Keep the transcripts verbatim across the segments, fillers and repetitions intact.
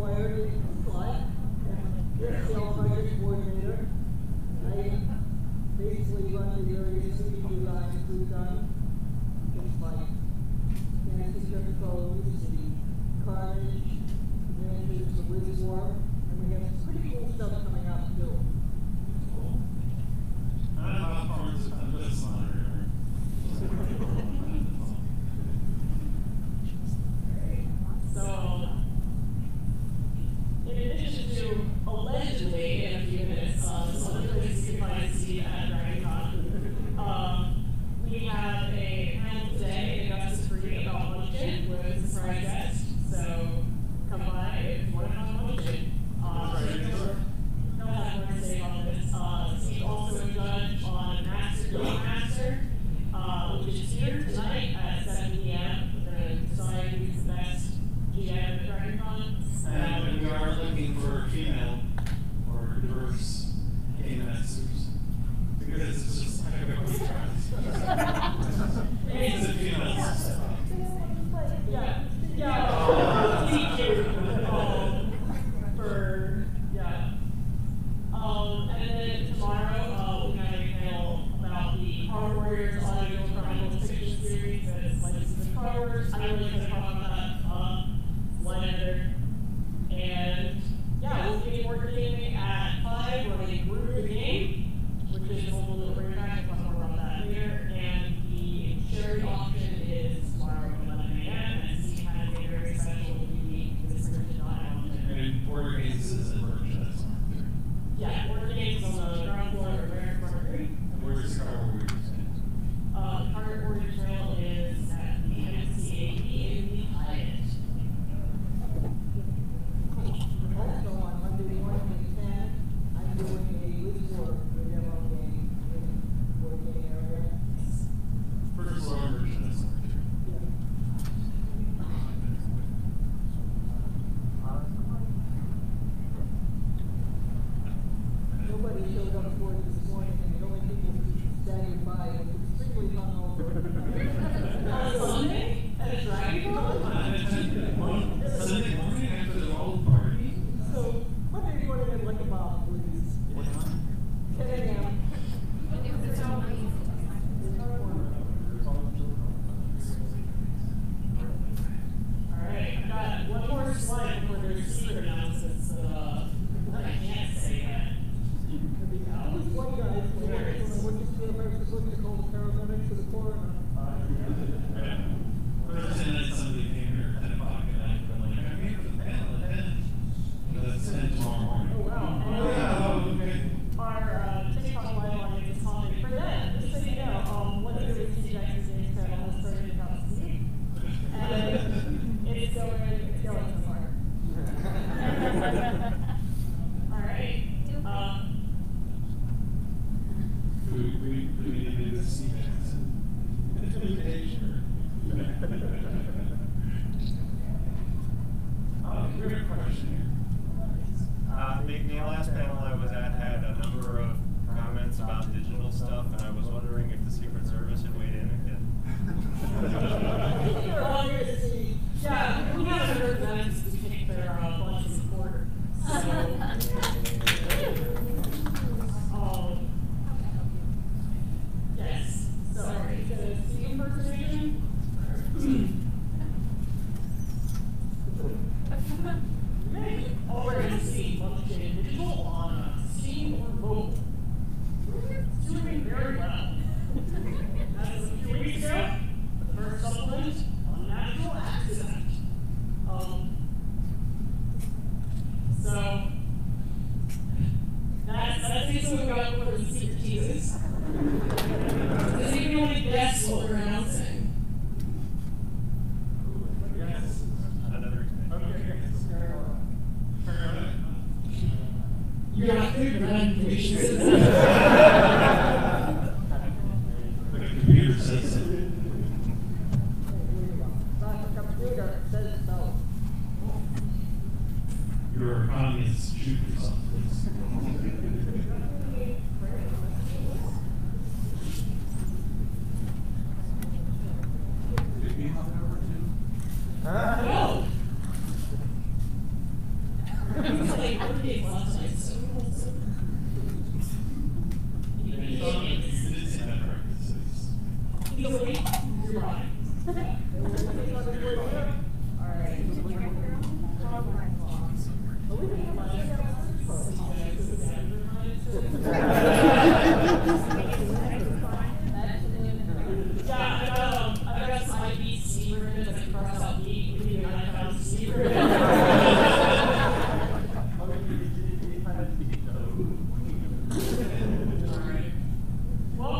McGuire is live. Yes, the project coordinator. I basically run the various city designs we've done. Just like Nancy Jeffco's, the Carnage, Nancy's the Wiz War, and we have some pretty cool stuff coming out too. Cool. I don't know how far it's on this monitor. So, in addition to allegedly in a few minutes, uh, some other places you can find Steve at DragonCon, um, we have a panel today in Augustus Free about luncheon with a surprise guest. So, come by if you want to come luncheon. Uh, He'll have more to say about this. Uh, Steve also a judge on Master Game Master, uh, which is here tonight at seven p m We're going to decide who's the best G M at DragonCon. And we are looking for female or diverse game masters because it's just kind of a contrast. It's a females. Yeah, yeah. Thank you. Um, for yeah. Um, and then tomorrow uh, we have a panel about the Car Warriors Audio Chronicles fiction series that's licensed to Car Warriors. I don't really want to talk about that. Uh, one editor. And yeah, we'll be working at five. We're going to group the game, which is a little bit of back. We'll talk more about that later. And the charity auction is tomorrow at eleven a m And Steve has a very special unique description on it. And board games is a merchandise. Yeah, board games on the ground floor of American Park Three. Where's Car Warriors? Uh, Carter Warrior Trail is at the M C A B in the Hyatt. Also on Monday morning at ten, I'm doing a Wiz War demo game in the board game area. First floor merchandise. Nobody showed up for it this morning, and the only people standing by was extremely hungover. On Sunday at a DragonCon? Sunday morning after the whole party. So, Monday morning at like about, please. What time? ten a m Alright, I've got one more slide before there's secret announcements that, uh, that I can't say yet. This one guy, when I went to the American Book to call the paramedics to the coroner. Yeah. Thursday night, somebody came here at ten o'clock at night, and I'm like, I'm here for the panel at ten. That's ten tomorrow morning. Oh, wow. Oh, yeah, oh, okay. Our uh, TikTok live audience is calling for that. Just so you know, um, one of the Steve Jackson's games panel has started about Steve. And it's going, it's going so far. Alright. Um, We, we, we need to do this. Uh, we have a question here. Uh, the, the last panel I was at had a number of comments about digital stuff, and I was wondering if the Secret Service had weighed in um, yeah, we haven't heard them to take their uh, bunch of support. So, um, yes. Sorry, the Steve impersonation. You may already see function digital on uh, Steam or mobile. It's doing very well. That was a few weeks ago. The first supplement on natural accident. Um, so that's that's basically what we got for the secret teases. Does anyone want to guess what we're announcing? Yes. another Okay. You're not good for that information. The computer says it. The computer says so. Your economy is shoot yourself, please. Did we have that over too? No. days last night, so You did say that practice. either way, you're right. Alright. Yeah, I got, um, I got some I B C ribbons that cross out meat, we need an I found C ribbon. Alright. Well,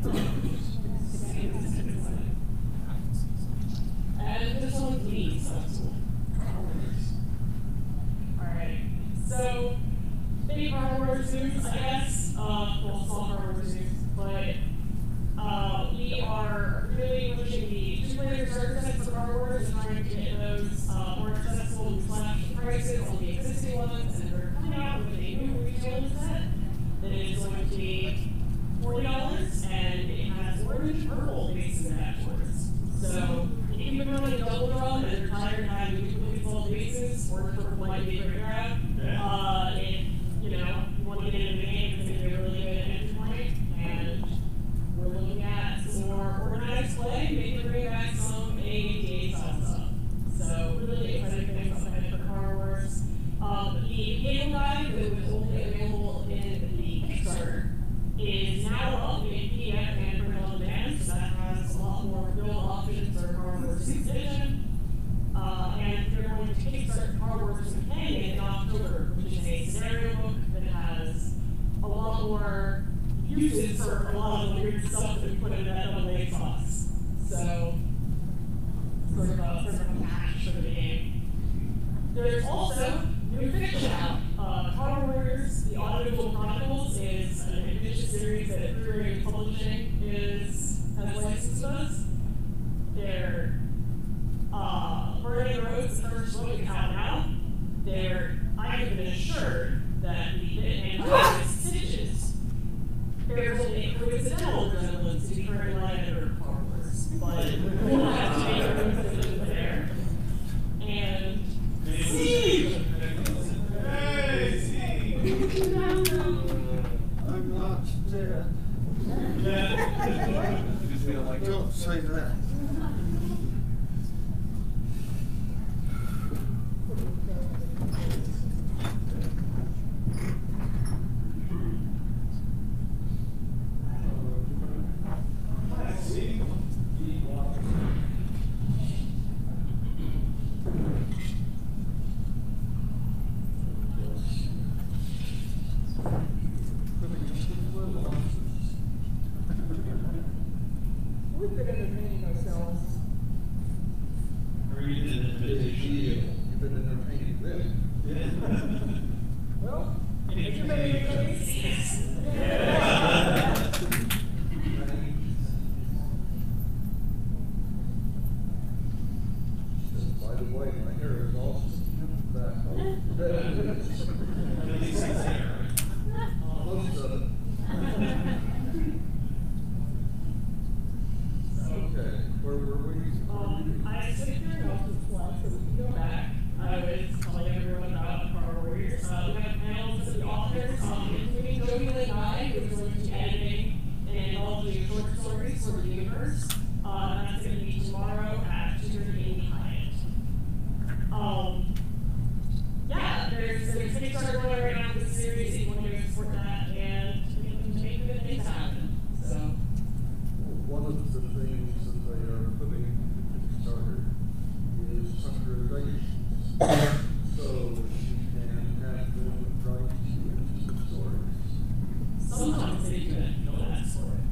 and this one's me, so that's cool. Alright, so, big hardware news, I guess, uh, well, small hardware news, but, uh, we are really pushing the two-player starter sets for hardware and trying to get those, uh, more accessible and slash prices on the existing ones, and we're coming out with a new retail set that is going to be forty dollars, and it has orange purple bases and dashboards. So, if you've been running a double drum and you're tired of having duplicate full bases, orange purple might be a great grab. Uh, if, you know, you want to get into the game, it's going to be a really good entry point, and we're looking at some more organized play, maybe bring back some A A D A style stuff. So, really exciting things up ahead for Car Wars. Um, the game guide that was only available in the Kickstarter is now up in P D F and print on demand, so that has a lot more build options for Car Wars sixth Edition. Uh, and they're going to kickstart Car Wars Companion in October, which is a scenario book that has a lot more uses for a lot of the weird stuff that we put in that double A box. So, sort of a sort of a match for the game. There's also new fiction out. Uh, Car Warriors, The Audible Chronicles is an ambitious series that Brewery Publishing is has licensed us. They're uh, Burning Roads, the first book is out now. They're, I have been assured that the bit and stitches bears only a coincidental resemblance to the current line editor of Car Wars, but we'll have to make a decision there. And Steve! Hey, Steve! I'm not dead. Don't say that. Hi, Steve. We've been entertaining ourselves. Read an invitation. You've been entertaining them. Yeah. Well, if you made a case. By the way, my hair is all back. At least it's there, right? Most of it. Okay, where were we? Um, I skipped your notes and slides so we can go back. I was telling everyone about Car Warriors. Uh, we have panels of the authors, um, including Joey and I, who's going to be editing an anthology of short stories for the universe. Uh, that's going to be tomorrow at two thirty in Hyatt. Um, yeah, there's there's Kickstarter going right now for the series if you want to go support that and we can make good things happen. So. One of the things that they are putting into Kickstarter is hunterization. So you can have them write you into stories. Sometimes they do that, no, that's for it.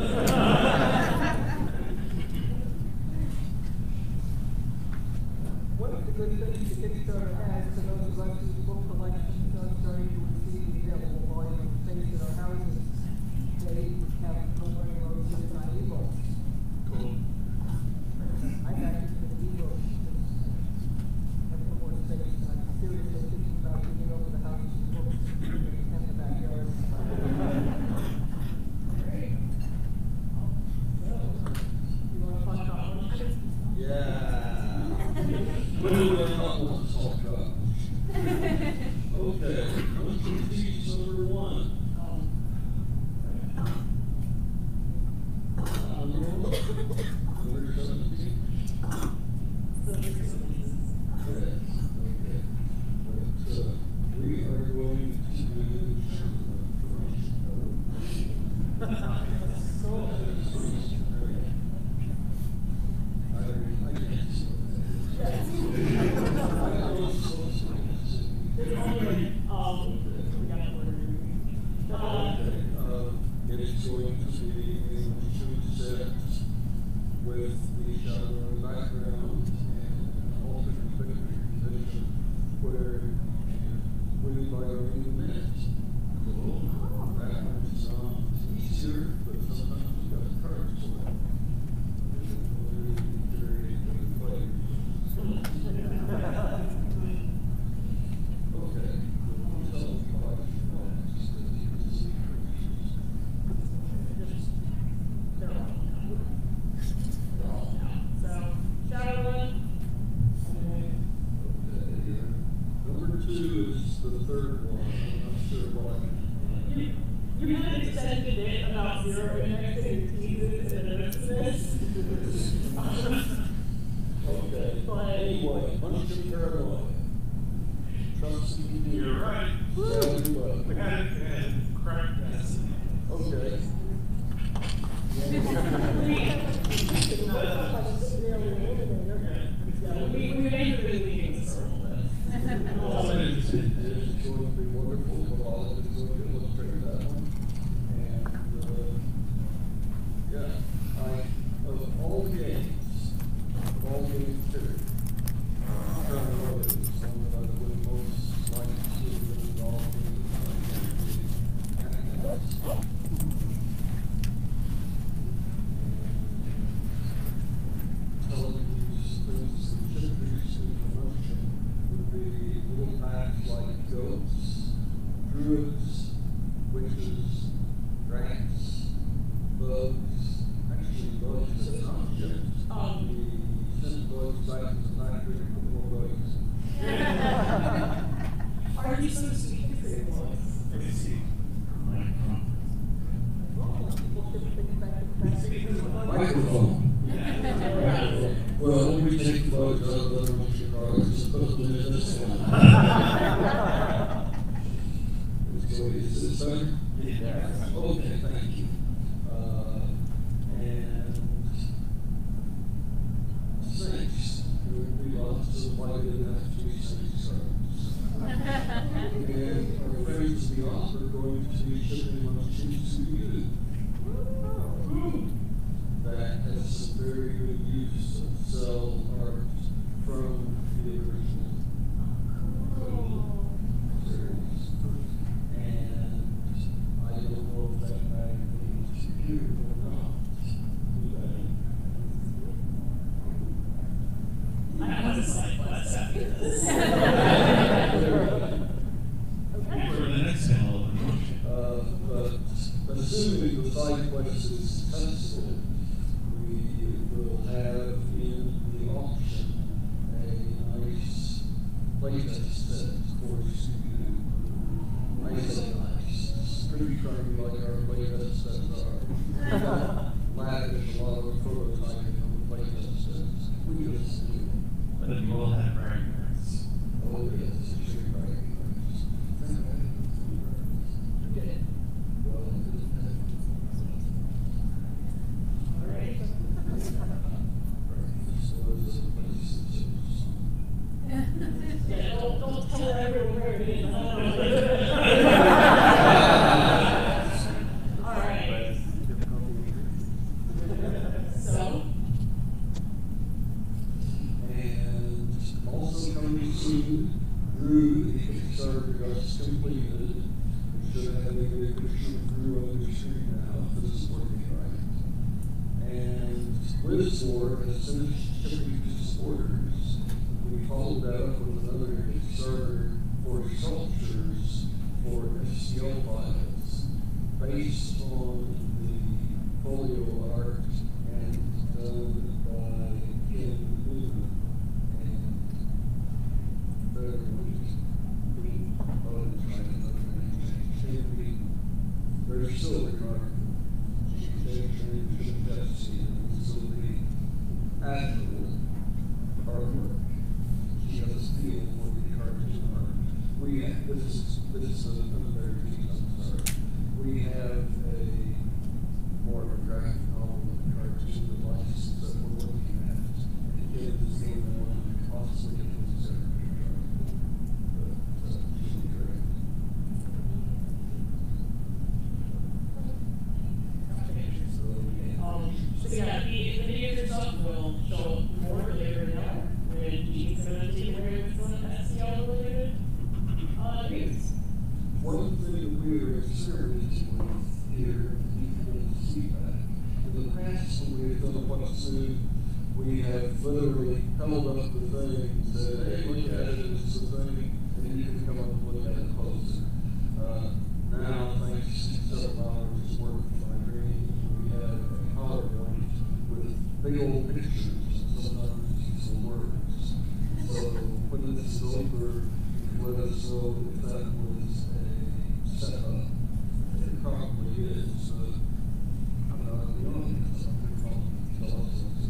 One of the good things the Kickstarter has for those who like to book collections are starting to receive the available volume of space in our houses. They have Burning Roads and on e-books. Cool. I've actually been e-books. Have no more space, and I'm seriously thinking about bringing over the house and books in the backyard. Great. So, you want to talk about lunches? Yeah. What do we want to talk about? Okay. there and win by only a minute. Cool. That one's um, easier, but sometimes you got cards for it. They're very good players. Okay. So, like, next, as you can see, So, shadow one. okay, yeah. Number two is the third one. I'm not sure why. You, you kind of extended it about zero index to your teasers and ellipsis. Okay. But- Anyway, bunch of paranoia. Trust me. You're right. Tell you what. We had it, we had it cracked as. Okay. We, we made the big leagues a little bit. All it is, it is going to be wonderful, but all of it is going to illustrate that one. And, uh, yeah, I, of all games, of all games period, paranoia is the one that I would most like to see involved in. Telling these things that should be seen in motion would be little packs like goats, druids, witches, rats, bugs, actually bugs and objects. Um, We sent bugs back to the factory to put more bugs. Are you so sweet for your voice? I can see. Microphone. Well, we take the bugs out of the cars, put them in this one. So is this better? Yeah. Okay, thank you. Uh, and snakes. There would be lots of why didn't have to be snakes. And our friends at the office are going to be shipping machines to you. That has some very good use of cell art from the original series. And I don't know if that bag needs computer or not. Do I have a side quest after this. For the next panel of emotion. Uh, but assuming the side quest is successful, we will have in the auction a nice playtest set for you to do. I say nice, it's pretty trying like our playtest sets are. Lavish, a lot of prototyping on the playtest sets. We just do. But you will have bragging rights. Oh, yes, it's sure bragging rights. Good. Well, Alright. Yeah, don't, don't tell everyone where it is. Alright. So, And also coming soon, Drew, the Kickstarter just completed. We should have a good picture of Drew on the screen now, if this is working right. And Blizzard has finished shipping to supporters. We followed that up with another Kickstarter for sculptures for S C L files based on the folio art and done by Ken Newman and Better Wheat. Oh, I'm trying another name. Ken Wheat. They're still regarded. They should have seen it. So the admirable artwork. She has a feel for the cartoon art. We have, this is, this is a, a very deep, I'm sorry. We have a more of a graphic novel than a cartoon device that we're looking at. And the kid is the only one who can possibly get this character done. But, uh, she's great. So, yeah. um, so yeah, the, the videos stuff will show more later now when Gene's going to take away with some S C L related one thing that we are experimenting with here, and you can see that, in the past when we have done what's new, we have literally held up the thing and said, hey, look at it, it's the thing, and you can come up and look at it closer. Uh, now, thanks to several hours of work from my brain, we have a PowerPoint with big old pictures and sometimes some words. So when this is over, let us know if that was a setup. It probably is, but I'm not the only one. Some people tell us it's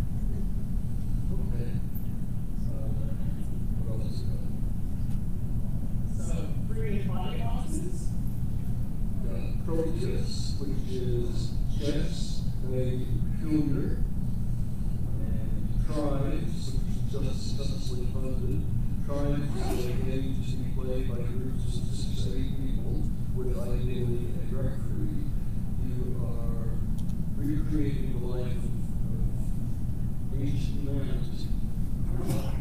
okay. Uh, what else is that? So, three body boxes. Uh, Proteus, which is chess, made peculiar, and tribes, which is just successfully funded. Tribes is a game to be played by groups of six to eight people with ideally a referee. You are recreating the life of, of ancient humanity. You are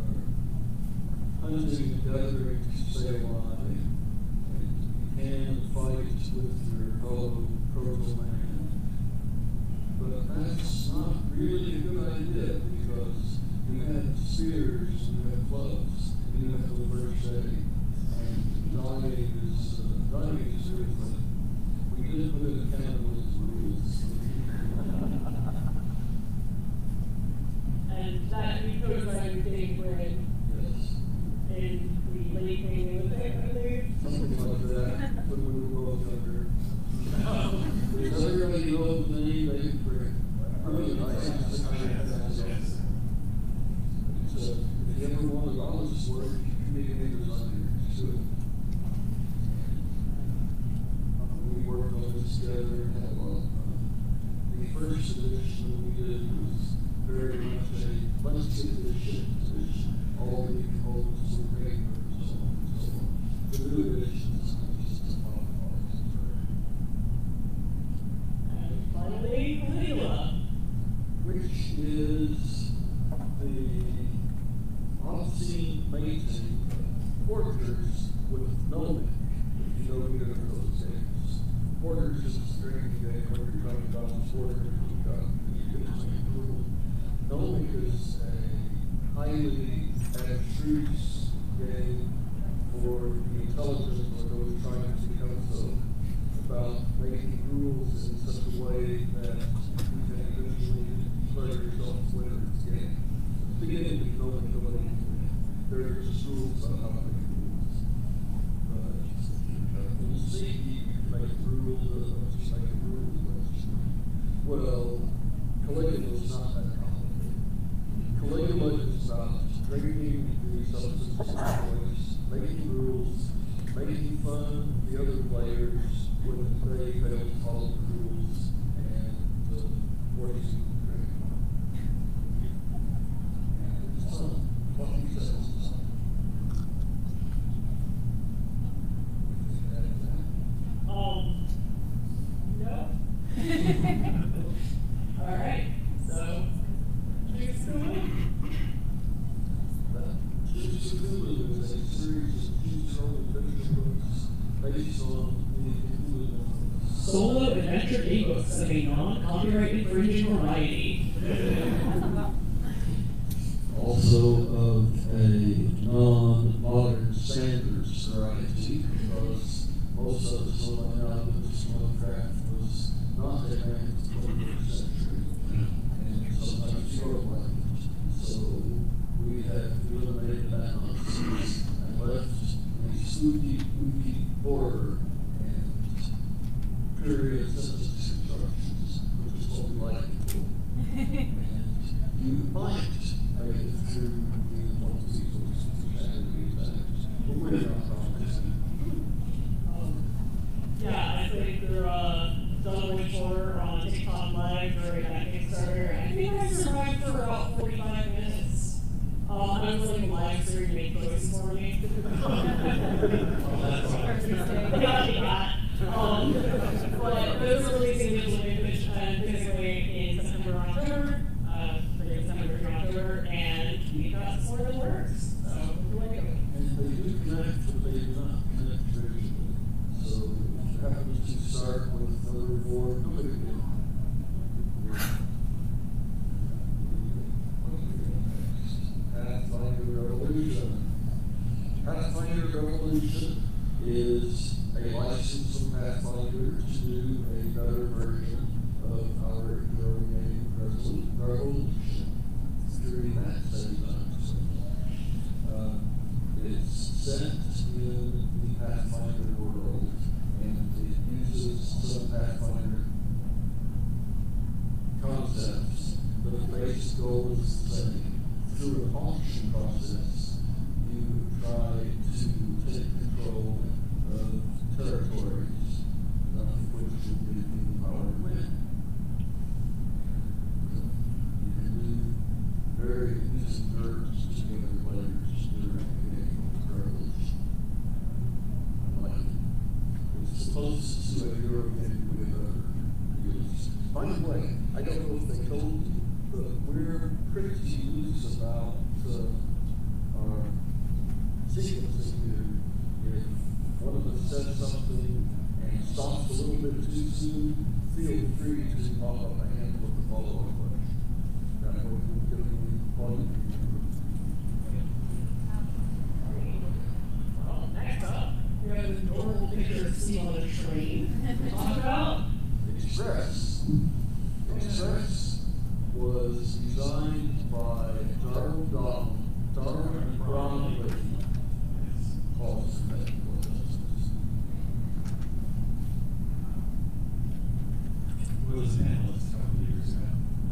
hunting and gathering to stay alive. And you can fight with your fellow proto-man. But that's not really a good idea because you have spears, you have clubs, and you have to live steady. And dying is, uh, dying is good, but we did put in cannibalism rules. And that we co-designed getting bread. Yes. And we late came with it, I believe. Something like that, when we were both younger. Does everybody know the name they create? I mean, I asked the kind of that. So, if you ever wanted all this work, you can be a designer. Do it. We worked on this together and had a lot of fun. The first edition that we did was very much a let's get this shit position. All the components were great, and so on and so on. The new edition is just a lot of fun. And finally, Caligula. Which is the obscene mating of porters with no neck, if you know either of those games. Porters is a drinking game where you're trying to balance porter into a cup and you get to make a rule. No neck is a highly abstruse game for the intelligent or those trying to become so, about making rules in such a way that you can eventually declare yourself winner of the game. At the beginning, you know that nobody can win. There are just rules on how to make rules. But in the sea, you can make rules, uh, just make a rule. Well, Caligula is not that complicated. Caligula is about drinking the substance of choice, making rules, making fun of the other players when they fail to follow the rules, and uh, forcing them to drink. And it's fun. What he says is fun. Um, no. All right, so, thanks so much. Choose to Hulu is a series of choose-your-own adventure books based on the Hulu. Solo adventure ebooks of a non-copyright infringing variety. Also of a non-modern standards variety, because most of us know by now that this Lovecraft was not a man of the twenty-first century, and sometimes short like it. So we have eliminated that nonsense and left a spooky, spooky horror and period sensitive constructions, which is what we like to do. And you might make it through the one of these books but we're not promising. Um, yeah, I think they're uh, done way shorter on TikTok Live during that Kickstarter. I think I survived for about forty-five minutes. Um, I was like live streaming make choices for me. Yeah. Um, but those are releasing digitally and physically in September or October. Uh, for December or October, and we got some more that works. So, we like them. And they do connect, but they do not connect very for the big one. Pathfinder Revolution. Pathfinder Revolution is a license from Pathfinder to do a better version of our hero game Revolution during that same time. Uh, it's set in the Pathfinder world, and it uses some Pathfinder concepts, but the basic goal is the same. Through an auction process, you try to take control of territories, none of which will give you the power to win. You can do very easy verbs to the other players during the game of Revolution. Like it. It's supposed to a hero game with other heroes. By the way, I don't know if they told you, but we're pretty loose about uh, our sequencing here. If one of us says something and stops a little bit too soon, feel free to pop up a hand with the follow-up question. That way we'll give you one. Well, next up, we have this adorable picture of Steve on a train to talk about. Express. Express was designed by Darrell Donald, Darrell and Bromley, called Who was an analyst a couple of years ago?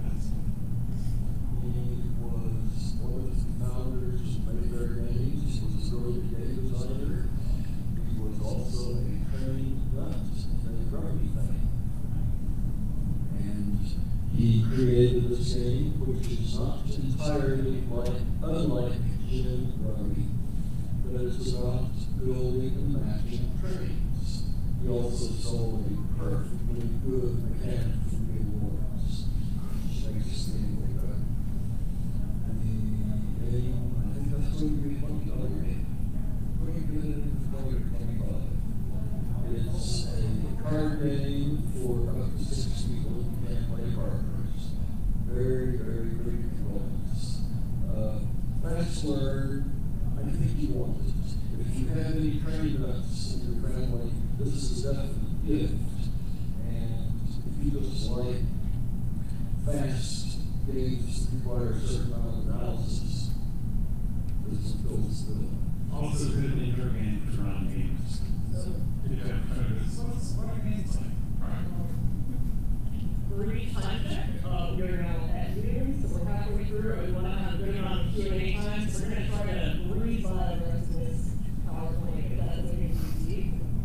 He was one of the founders of Mayfair Games. He was a early game designer. He was also a trained nut and a rugby fan. And he created this game, which is not entirely like, unlike Jim Rugby, but it's about building and matching trains. He also sold a perfectly good mechanic for the awards, which makes this game way better. And the game, I think that's going to be a twenty dollar game. twenty good and twenty or twenty-five. It's a card game for up to six people who can't play partners. Very, very great components. Uh, fast learn, I think you want it. If you have any trained nuts in your family, this is a definite gift. And if you just like fast games that require a certain amount of analysis, this is Phil's bill. Also good indoor game for round games. Yeah, what's what are games like? Brief time check. Uh, we're now at noon, so we're halfway through. We want to have a good amount of Q and A time, so we're going to try to breeze by the rest of this PowerPoint if that's okay with you.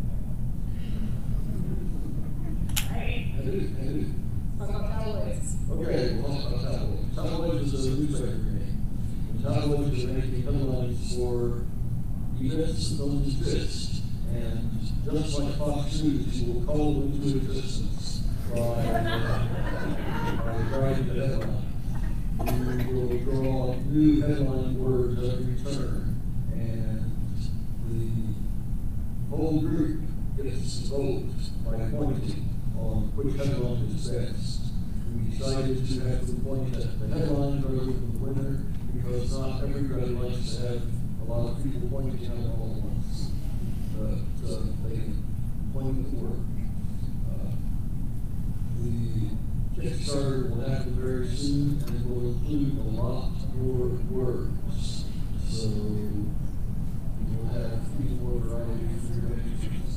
All right. I do, I do. Talk about Cowboys. Okay, we'll talk about Tabloids. Tabloids is a newspaper game. And Tabloids are making headlines for events that don't exist. And just like Fox News, you will call them into existence by, uh, by writing the headline. You will draw new headline words every turn. And the whole group gets to vote by pointing on which headline is best. We decided to have the point at the headline rather than the winner, because not everybody likes to have a lot of people pointing at it all at once. But uh, they can point at work. Uh, the Kickstarter will happen very soon, and it will include a lot more words. So we will have even more variety for your pages.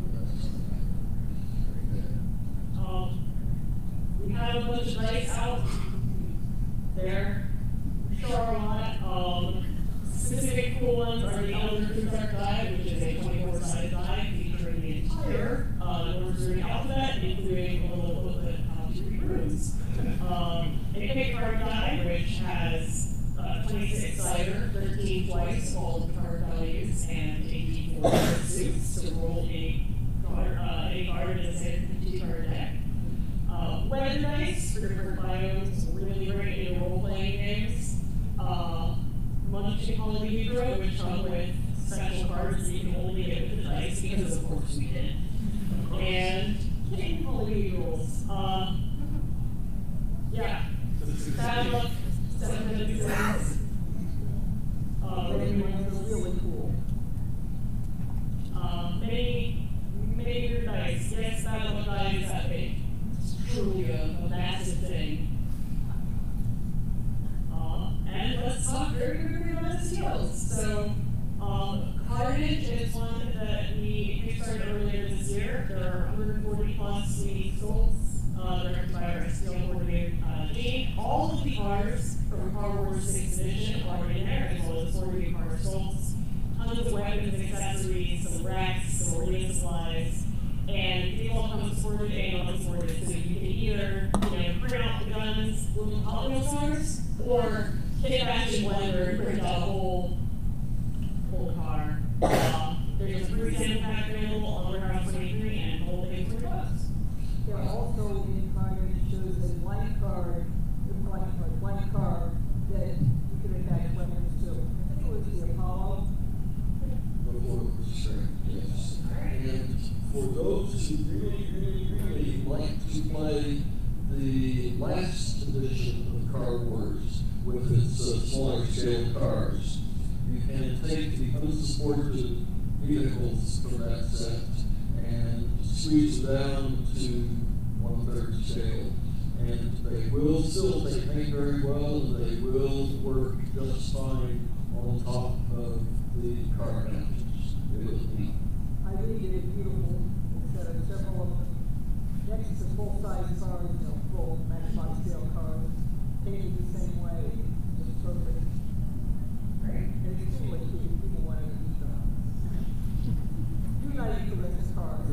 Um, we have a bunch of dice out there. We show our lot. Um, specific cool ones are the Elder True die, which is a twenty-four sided die featuring the entire uh, Northern alphabet, including a little booklet on to read runes. Um, a pick card die, which has uh, twenty-six cider, thirteen twice, all the card values, and a d four suits to roll a card, uh, a card in a fifty card deck. Uh, weather dice for different biomes, really great in role-playing games. Uh, Munchkin Holiday Hero, which come with special cards that you can only get with the dice, because of course we did. And Can't follow the rules. Uh, yeah. Bad luck, seven minutes. Uh, Everyone's really cool. uh, many, many weird dice. Yes, bad luck dice that big. It's truly a, a massive thing. Uh, and let's talk very quickly about S T Ls. So, um, Carnage is one that we kickstarted earlier this year. There are one hundred forty plus unique souls, uh, directed by our S T L coordinator, uh, Jane. All of the cars from Car Wars sixth Edition are in there, as well as forty car souls. Tons of weapons, accessories, some racks, some arena supplies, and they all come supported and unsupported. So you can either, you know, print out the guns, little Hot Wheels cars, or take it back to the blender and print out a whole, whole car. Uh, there's a free sample pack available on Warehouse twenty-three, and the whole thing is twenty bucks. There are also in Carnage shows a blank card, a blank, a blank card that you can attach weapons to. I think it was the Apollo. Before it was strange, yes. And for those who really, really, really like to play the last edition of Car Wars with its uh, smaller scale cars, you can take the unsupported vehicles from that set and squeeze them down to one-third scale. And they will still, they paint very well, and they will work just fine on top of the car counters. It was neat. I really did it beautiful. Instead of several of them next to full-size cars, you know, full matchbox scale cars, painted the same way, just perfect. Great. And it's extremely cute. People wanted to use them. Do not eat the rest of cars.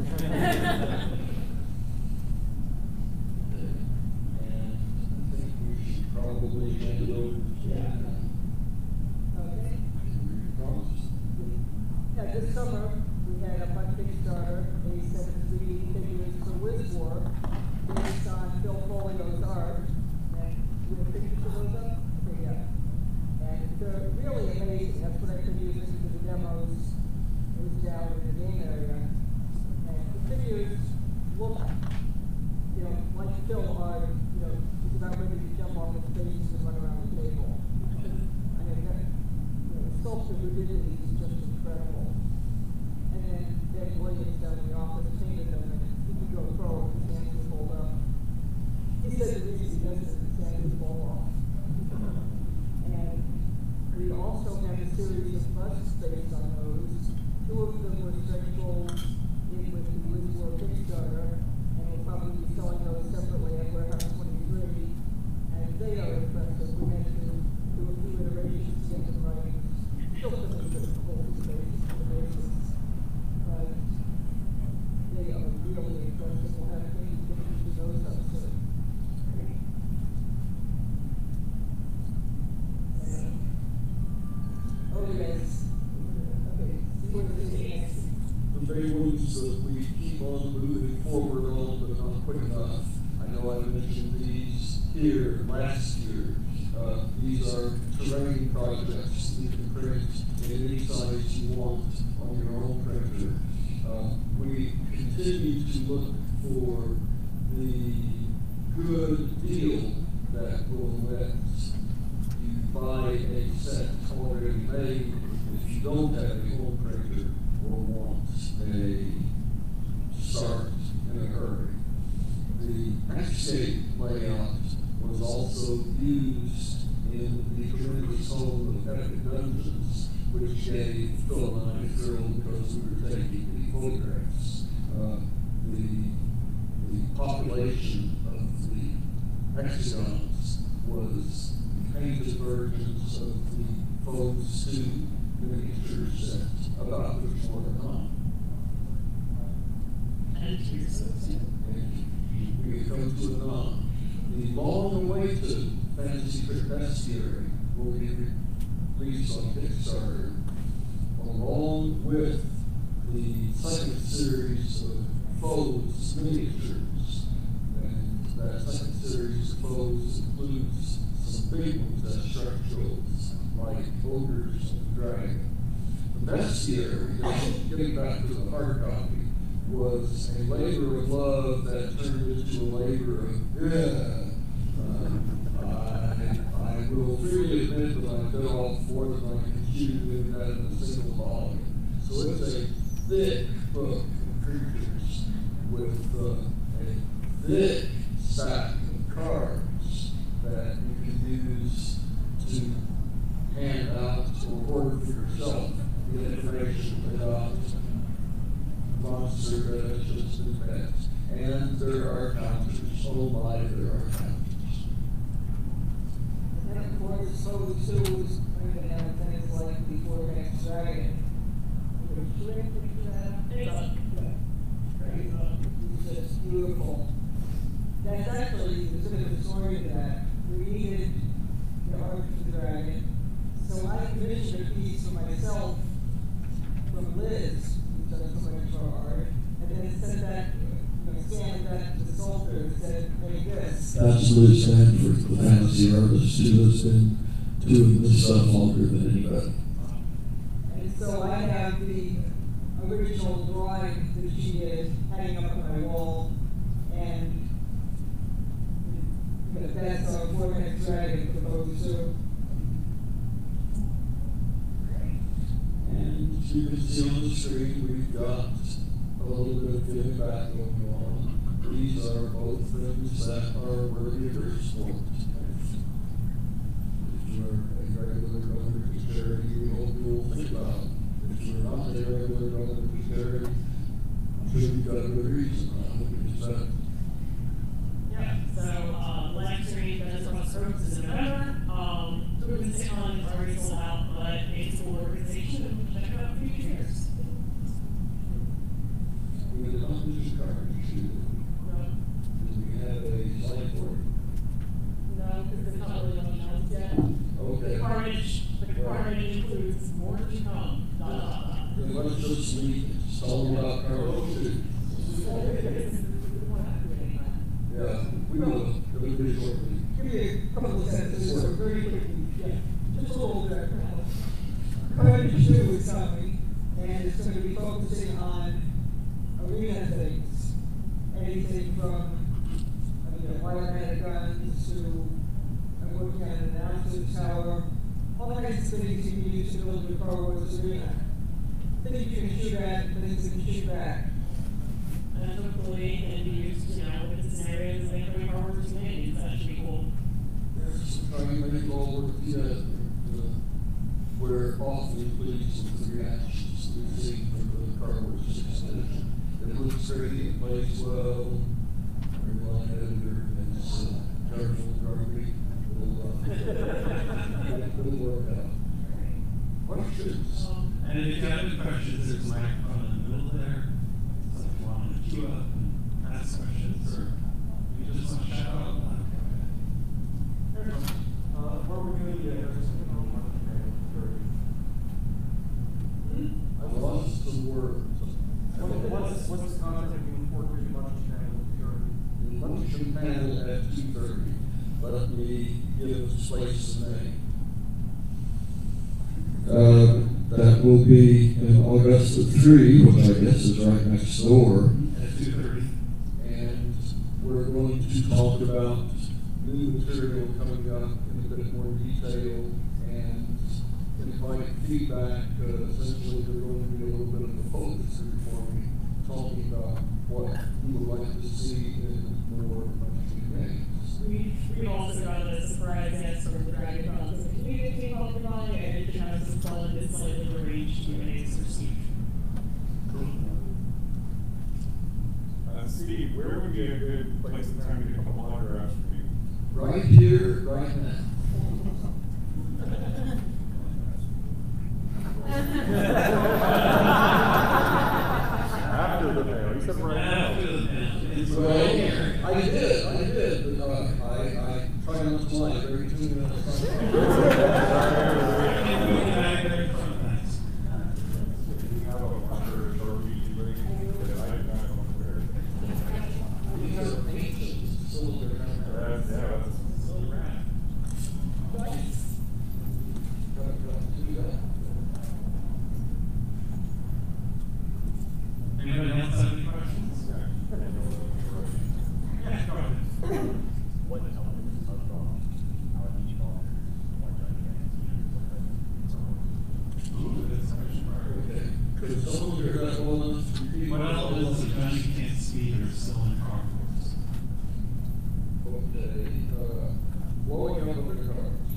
And I think we should probably hand it over to Jan. Okay. Promise. Yeah, this summer, we had up on Kickstarter, a set of three D figures for Wiz War, based on Phil Folio's art. And we have pictures of those up? Okay, yeah. And they're really amazing. That's what I could use into the demos. It was down in the game area. And the figures look, you know, like Phil art, you know, he's about ready to jump off his face and run around the table. I mean, that, you know, the sculpture who did it is just incredible. And then Ben Williams down in the office painted them, and he could go throw and his hands would hold up. He said the reason he does it is his hands would fall off. And we also have a series of busts based on those. Two of them were stretch goals in with the Wiz War Kickstarter, and we'll probably be selling those separately at Warehouse twenty-three. And they are impressive. We had to do a few iterations to get them right. Still couldn't fit the whole space on the basis. But they are really impressive. We'll have things to get into those up soon. And, oh yes. Okay, see what it is. The big ones that we keep on moving forward on, but not quick enough. I know I mentioned these here last year. Uh, these are terrain projects. You can print in any size you want on your own printer. Uh, we continue to look for the good deal that will let you buy a set already made if you don't have a home printer or want a start in a hurry. The escape layout was also used in the tremendous home of Epic Dungeons, which gave Phil and I a thrill because we were taking the photographs. Uh, the, the population of the hexagons was painted versions of the Foes two miniature set, about which more than not. And here's And we come to a non. The long-awaited Fantasy Trip Bestiary will be released on Kickstarter, along with the second series of Foes miniatures. And that second series of Foes includes some big ones as structurals, like ogres and dragon. The bestiary, getting back to the hard copy, was a labor of love that turned into a labor of, yeah. Uh, I, I will freely admit that I bit off more than I can chew in that in a single volume. So it's a thick book of creatures with uh, a thick stack of cards that you can use to hand out or order for yourself the information about monster that has just been met. And there are counters. Oh my, there are counters. And of course, so too is going to have things like Before Next Dragon. Should I picture that? It's It's just beautiful. That's actually, there's a bit of a story to that. We needed the art for the dragon. So I commissioned a piece for myself from Liz, who's done so much for our art, and then sent that, you know, scanned that to the sculptor and said, make this. That's Liz Stanford, the fantasy artist who has been doing this stuff longer than anybody. And so I have the original drawing that she did hanging up on my wall, and you know, that's our four-next dragon proposed to. And you can see on the screen we've got a little bit of giving back going on. These are both things that are worthy of your support. If you're a regular donor to charity, we hope you'll think about it. If you're not a regular donor to charity, I'm sure you've got a good reason. I hope you just that. Yeah, so, uh, live stream, Venezuela Services in November. Um, the Women's Con is already sold out, but it's a cool organization, and check it out for future years. We did not use cartridge, did we have a slide for it? No, because it's not really done announced yet. Okay. The carnage, the carnage includes more to come, dot, dot, dot. Then let's just leave it. It's all about Carlos too. Yeah, we will. It'll be shortly. Give me a couple of sentences, so very quickly, yeah, just a little bit. Carnage two is coming, and it's going to be focusing on arena things. Anything from, I mean, automatic guns to, I'm working on an announcement tower, all kinds of things you can use to build your Star Wars arena. Things you can shoot at, things you can shoot back. And hopefully, and be used, you know, with the scenarios like three hours and maybe, that should be cool. Yes, trying to make it all work together. Uh, we're awfully pleased with the reactions we've seen from the Star Wars extension. It looks great, it plays well. Our line editor is uh, Careful Garvey. It'll, uh, it'll work out. Questions? Um, And if you have any questions, there's a microphone in the middle there. So if you want to queue up and ask questions, or you just want to shout out loud. Uh, where we're going to get I've lost the words. What's, what's the contact for the lunch panel? The luncheon panel at two thirty. Let me give this place a name. Uh, that will be in August at three, which I guess is right next door. At two thirty. And we're going to talk about new material coming up in a bit more detail and invite feedback. Uh, essentially, there's going to be a little bit of a focus group for me, talking about what we would like to see in more functioning games. We, we've also got a surprise guest from the Dragon Con, so community team helping on, and you can have some fun and slightly arranged Q and A's for Steve. Uh, Steve, where would be a good place and time to get a couple autographs from you? Right here, right now. After the panel. You said right now. After the panel. It's Well, right here. I did, I did, but uh, I, I try not to lie very two minutes. And move the bag right in front of us. We have a hundred Sharpie ring that I did not know where. These are pages, cylinder. That's, yeah, that's. So rad. Anybody else have any questions? Could someone hear that one? What else is Johnny can't speed or still in car force? Okay, uh, blowing up other cars.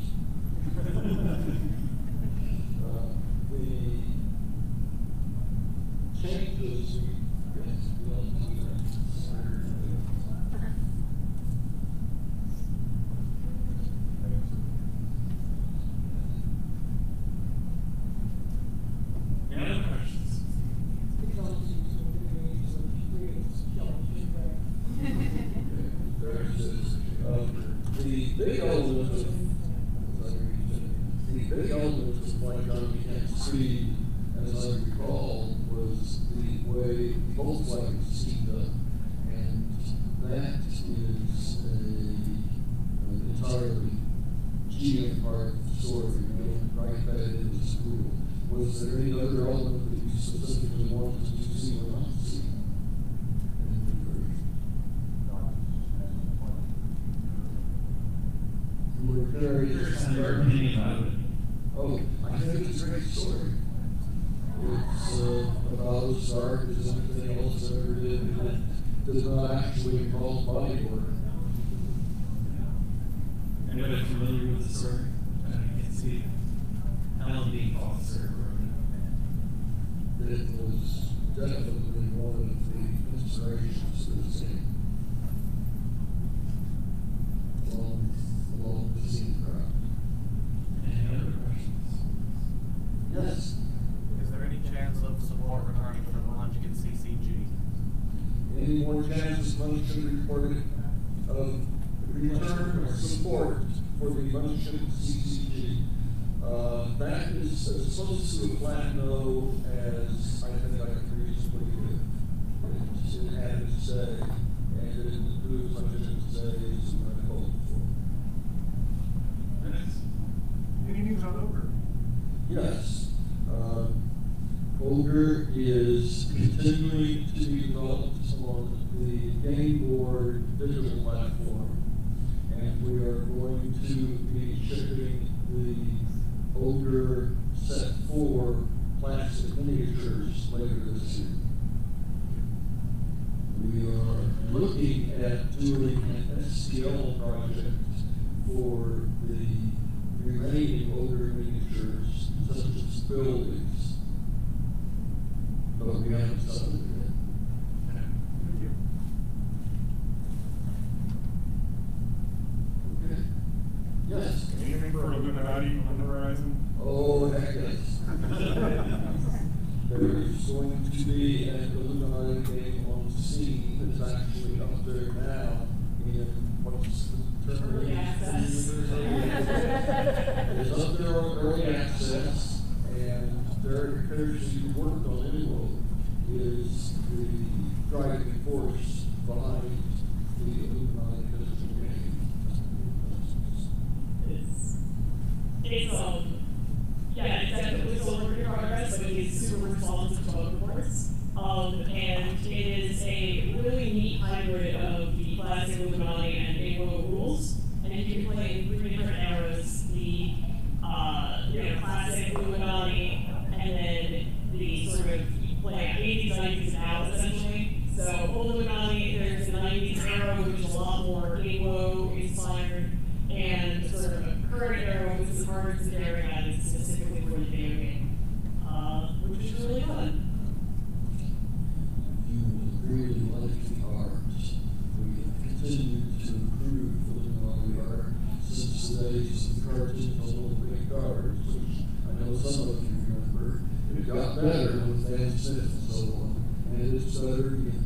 uh, the changes we, yes, we don't do that. Any other questions? There's this, uh, the big element of, the big element of why Johnny can't speed, as I recall, was the way Volkswagen steamed up. And that is a, an entirely G M part story. We don't write that in the school. Was there any other element that you specifically wanted to see or not see? You were very Curious on your opinion about it. Oh, I think it's a great story. It's uh, about as dark as anything else ever did. It does not actually involve body work. Anybody familiar with the story? I can see Alan being officer wrote it. It was definitely one of the inspirations to the scene. Along, along the scene crowd. Any other questions? Yes. Is there any chance of support returning from the Munchkin C C G? Any more chances Munchkin reported of return or support for the Munchkin C C G? Uh, that is as close to a flat no as I think I can reasonably give. It, it had its say, and it didn't do as much as it say as I had hoped for. Next. Any news on Ogre? Yes. Uh, Ogre is continuing to be developed on the game board digital platform, and we are going to be shipping the Ogre Set four plastic miniatures later this year. We are looking at doing an S T L project for the remaining Ogre miniatures, such as buildings, but we haven't started it yet. Thank you. Okay. Yes. Anything for Illuminati on the horizon? Oh, heck yes. There's going to be an Illuminati game on Steam that's actually up there now in what's the term? Early access. It's up there on early access, and Derek Kirsch, who worked on it, is the driving force behind the Illuminati physical game. It's, it's, um, yeah, it's definitely still a work in progress, but it's super responsive to bug reports. Um, and it is a really neat hybrid of the classic Illuminati and Igbo rules. And you can play in three different eras, the, uh, you know, classic Illuminati, and then the sort of, you play eighties, nineties, now, essentially. So, old Illuminati, there's the nineties era, which is a lot more Igbo inspired, and sort of a current era, which is harder to carry out specifically for the video game, uh, which is really fun. You will really like the art. We have continued to improve Illuminati art since the days of the cartoons on little big cards, which I know some of you remember. It got better with Dan Smith and so on, and it's better again.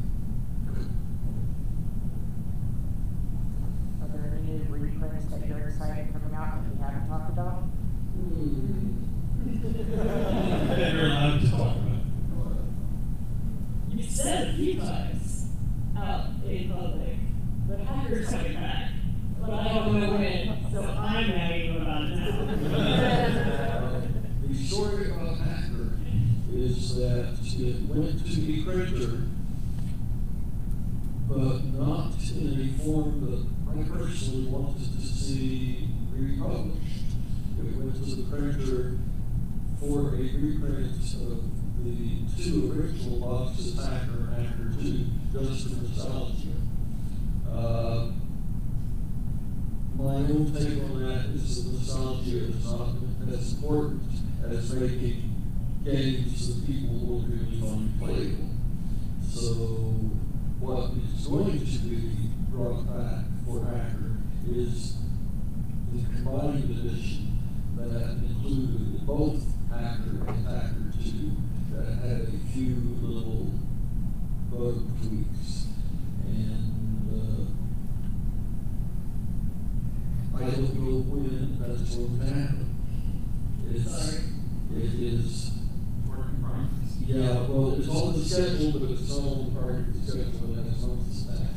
Are there any reprints that you're excited coming out that we haven't talked about? Hmm. That you're allowed to talk about. You said a few times out in public, but Hacker's coming back. But I don't know when, so I'm nagging you about it now. The story about Hacker is that it went to the printer, but not in a form that I personally wanted to see republished. It went to the printer for a reprint of the two original boxes, Hacker and Hacker two, just for nostalgia. Uh, my own take on that is that nostalgia is not as important as making games that people will really find playable. So what is going to be brought back for Hacker is the combined edition that included both Hacker and Hacker two, that had a few little bug tweaks. And uh, I don't know when that's going to happen. It's, it is. Work in progress. Yeah, well, it's on the schedule, but it's not on the part of the schedule that has months back.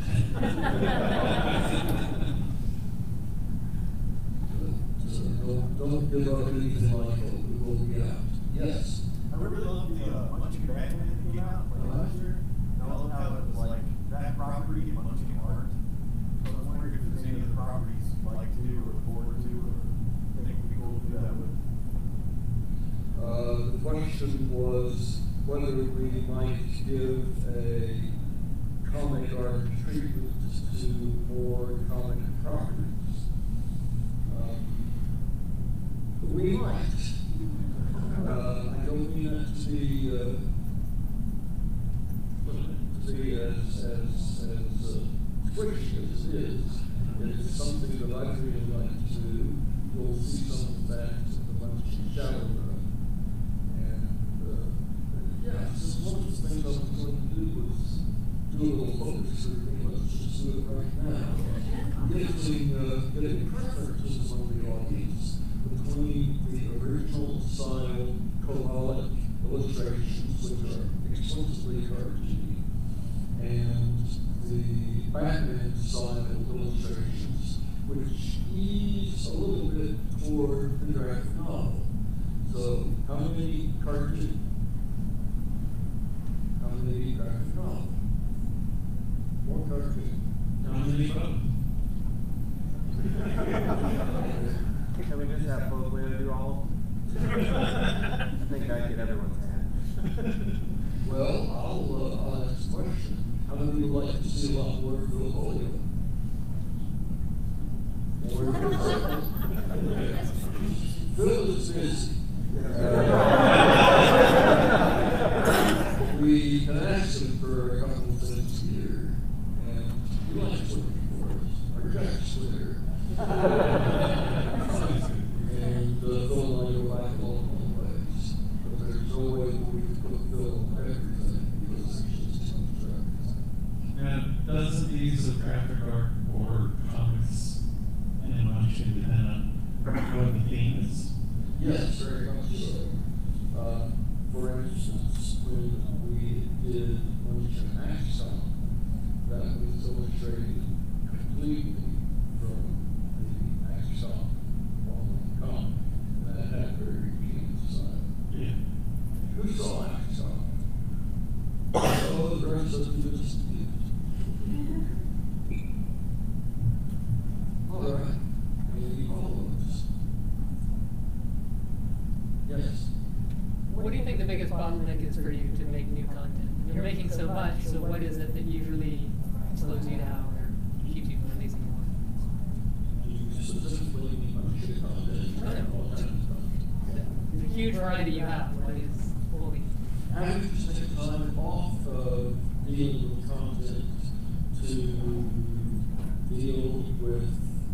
Don't, don't give up anything like hope. We will be out. Yes. I really love the uh, Munchkin Batman that came out like last year. And I love how it was like that property and Munchkin art. So I was wondering if there's any other properties you'd like to do or look forward to or think would be cool to do that with. Uh, the question was whether we might give a comic art treatment to more comic properties. Um, we might. Uh, I don't mean it to be, uh, to be as, as, as uh, squishy as it is. It's something that I really like to do. You'll see some of that in the Munchkin Shadow Room. And, uh, yeah, so one of the things I was going to do was do a little focus grouping. Let's just do it right now. Getting, uh, getting preferences among the audience between the original style Kovalik illustrations, which are explicitly cartoony, and the Batman style illustrations, which ease a little bit toward the graphic novel. So, how many cartoon? How many graphic novel? More cartoon. How many both? Can we just have both ways to do all? I think I'd get everyone's hand. Well, I'll, uh, I'll ask a question. How many would like to see a lot more of the polio? Phil is busy. We can ask him for a couple of things here, and he likes working for us. Our Jack's clear. And uh, Phil and I go back a long, long ways. But there's no way that we can put Phil on everything because there's just too much traffic. Now, does the use of graphic art or comics in Munchkin depend on what the theme is? Yes, very much so. Uh, for instance, when we did Munchkin Axon, that was illustrated completely from the Axon on the comic. That had very keen design. Yeah. Who saw Axon? Oh, the rest of the business. All right. Any follow-ups? Yes. What do you think the biggest bottleneck is for you to make new content? You're making so much, so what is it that usually slows you down or keeps you from releasing more? You specifically mean Munchkin content and all kinds of stuff. The huge variety you have, what is holy? Having to take time off of dealing with content to deal with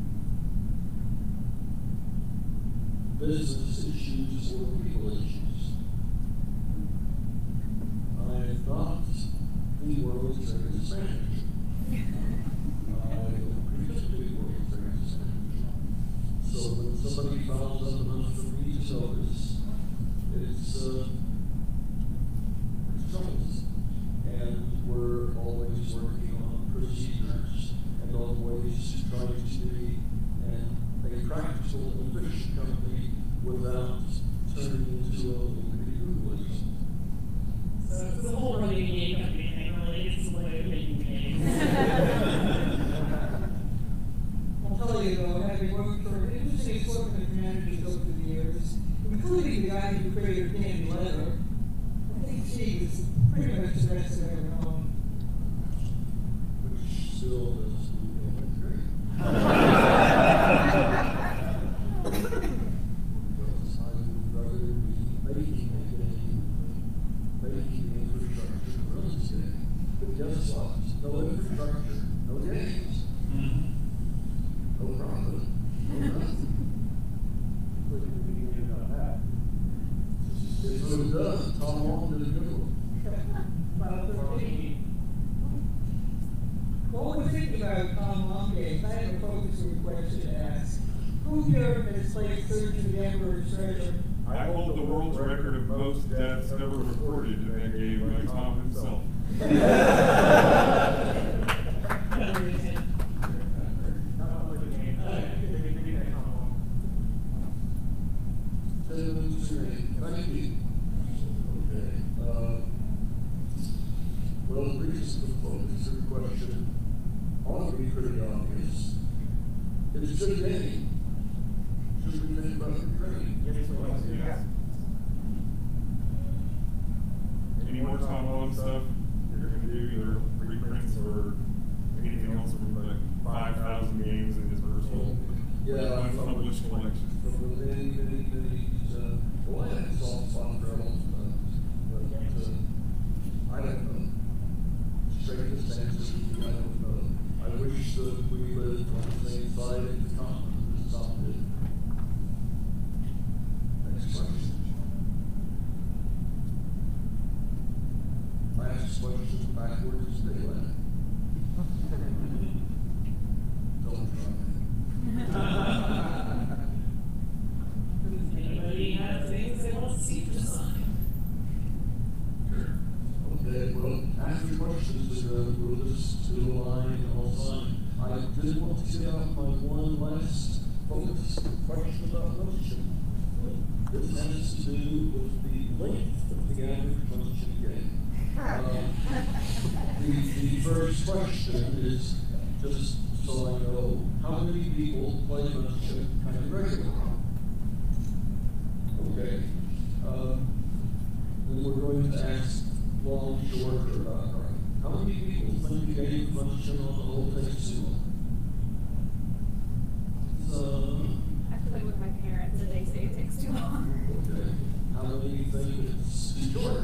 business issues or people issues. I thought the world's greatest manager. I appreciate the world's greatest manager. So when somebody files up enough for me to notice, it's uh, it's troublesome. And we're always working on procedures and on ways to try to be an, a practical and efficient company without turning into a legalism. So it's the whole running a game company thing, really. It's the way of making games. tennis in every home. Which still is the great. Because I would rather be making a game than making the infrastructure for this game. But guess what? No infrastructure, no games. No profit, no nothing. What do we do about that? It's really done. Tom Long did a good one. Well, thirteen. What we're thinking about Tom Long games, I have a focus group question to ask. Who here has played Search for the Emperor's Treasure? I hold the world's record of most deaths ever recorded in that game by Tom himself. Thank you. Okay. Uh, well, the reason for the focus group question ought to be pretty obvious. It's a good game. Should we think about the training? Yes, please. Yeah. Any more Tom Long stuff you're going to do, either reprints or anything else from the five thousand games in his personal Yeah, I'm unpublished collection? From the many, many, many, uh, well, I haven't solved fun for a long time, but, uh, I don't know. Straightest answer, I don't know. I wish that we lived on the same side of the continent as Tom did. Next question. I ask questions backwards as they went. Don't try. Anybody have things they want to see for sign? Okay, well, after questions, uh, we'll just do a line all time. I did want to get out my one last focus question about motion. This has to do with the length of the average motion game. Uh, the, the first question is, just so I know, how many people play motion kind of regularly? Okay. Um, then we're going to ask long, short, or about right. How many people think the game function on the whole takes too long? So, I feel like with my parents and they say it takes too long. okay. How many think it's too short?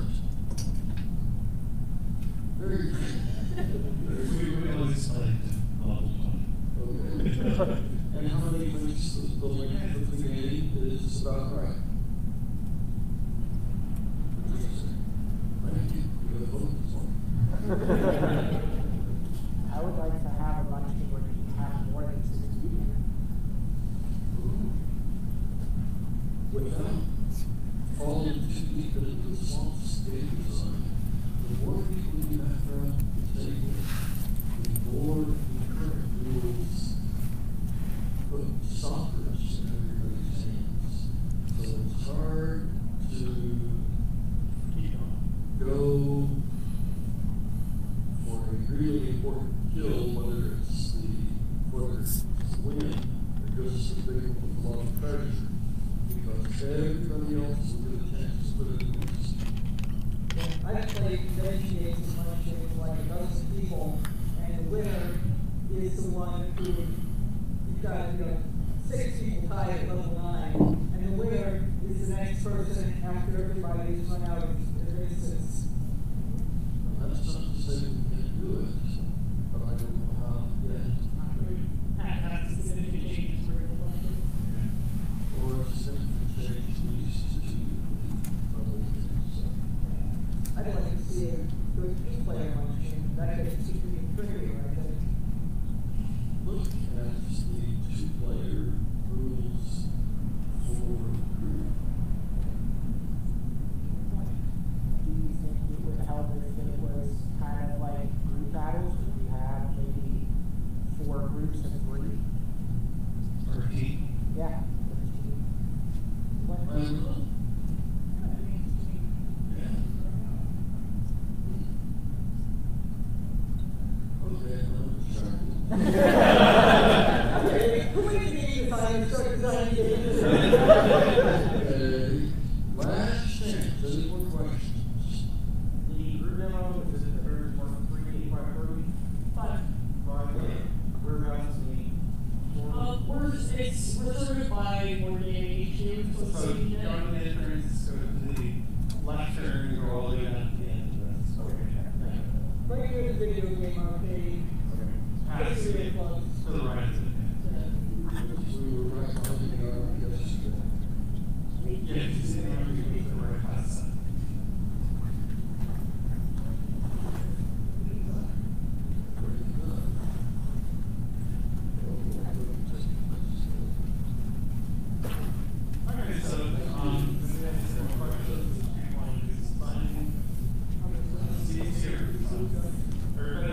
Very good. We will explain it level one. Okay. And how many thinks the, the length of the game is about right? Thank you. You have a vote this one. I would like to have a bunch where you can have more than six people. Without falling too deep into the swamps game design, the more people you have around the table, the more the current rules put stoppers in everybody's hands. So it's hard to go for a really important kill, whether it's the whether it's the win, it goes to the big one with a lot of treasure. Because everybody else will get a chance to put it in this. I've played convention games in my game like a dozen people, and the winner is the one who, you've got, you know, six people tied at level nine, and the winner is the next person after everybody's run out of their instance. Now, that's not to say we can't do it, but I don't know how yet. Have to significant changes for the budget. Or if significant change leads to other things. So. I'd like to see a good team player on the team. That gets to be pretty, I think. Look at the two-player rules for group. Do you think it would help if it was kind of like group battles? Would you have maybe four groups of three? Or he. Yeah. What? I don't know. Okay, I'm sorry. Okay, who made the game design and start designing games? big video game arcade. Ah, It's really it's- close. to the right, isn't We were right behind the, uh, yesterday. it? Yeah, if you see the number, you need the right past that. Okay, so, um, is there more questions? You want to do signing? See, it's here. Everybody